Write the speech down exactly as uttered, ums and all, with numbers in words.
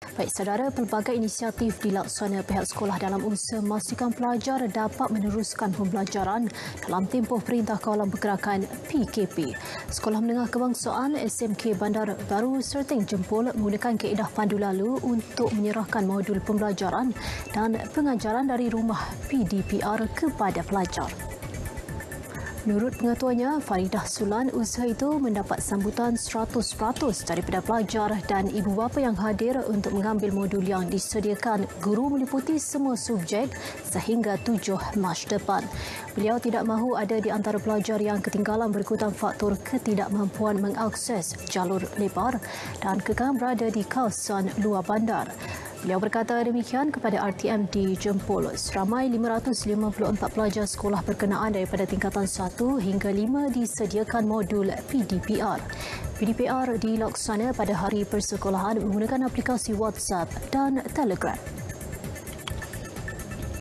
Baik, saudara, pelbagai inisiatif dilaksana pihak sekolah dalam usaha memastikan pelajar dapat meneruskan pembelajaran dalam tempoh Perintah Kawalan Pergerakan P K P. Sekolah Menengah Kebangsaan S M K Bandar Baru Serteng Jempol menggunakan kaedah pandu lalu untuk menyerahkan modul pembelajaran dan pengajaran dari rumah P D P R kepada pelajar. Menurut pengatuannya, Faridah Sulan, usaha itu mendapat sambutan seratus peratus daripada pelajar dan ibu bapa yang hadir untuk mengambil modul yang disediakan guru meliputi semua subjek sehingga tujuh Mac depan. Beliau tidak mahu ada di antara pelajar yang ketinggalan berikutan faktor ketidakmampuan mengakses jalur lebar dan kekal berada di kawasan luar bandar. Beliau berkata demikian kepada R T M di Jempol. Seramai lima ratus lima puluh empat pelajar sekolah berkenaan daripada tingkatan satu hingga lima disediakan modul P D P R. P D P R dilaksana pada hari persekolahan menggunakan aplikasi WhatsApp dan Telegram.